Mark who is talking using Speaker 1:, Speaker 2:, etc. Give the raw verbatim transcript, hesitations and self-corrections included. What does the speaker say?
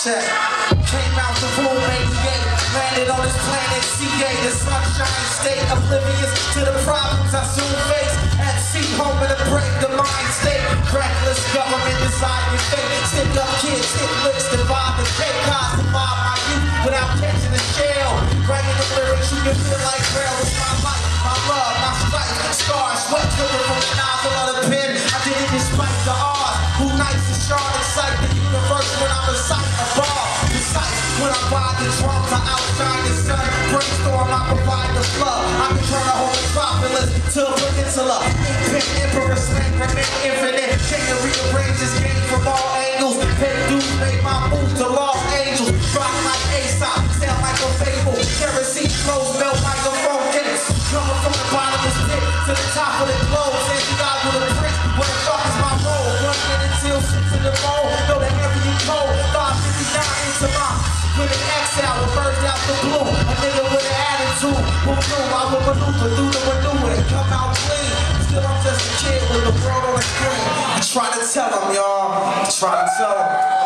Speaker 1: Check. Came out the womb, eighty-eight. Landed on this planet C A, the sunshine state. Oblivious to the problems I soon face. At sea, home of the break, the mind state. Reckless government decide your fate. Stick up kids, hit licks, divide the cake. Cause survive my youth without catching the shell. Writing the lyrics you can feel like real. It's my life, my love, my strife, scars, sweat dripping from the nozzle of the pen. I did it despite the odds. Who nice and sharp, excite the universe when I recite a bar. Precise when I ride the drums, I outshine the sun. Brainstorm, I provide the flood. I can turn a whole metropolis to a peninsula. Pen, emperor, slang, remain infinite. Change and rearrange this game from all angles. Pay dues, make my moves to lost angels. Rock like Aesop, sound like a fable. Kerosene flows, melt like a phone case. Coming from the bottomless pit to the top of the globe. Send you out with a prick. What the fuck is my role? One minute until six in the bone. Know that heavy and cold. five fifty-nine into my with an X out, a bird out the blue. A nigga with an attitude. Who knew I would maneuver through the maneuver and come out clean. Still I'm just a kid with the world on the screen. I try to tell them, y'all. I try to tell them.